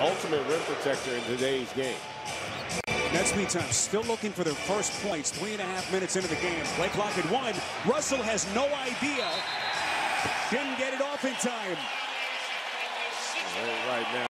ultimate rim protector in today's game. Nets meantime still looking for their first points. 3.5 minutes into the game. Play clock at 1. Russell has no idea. Didn't get it off in time. Right now.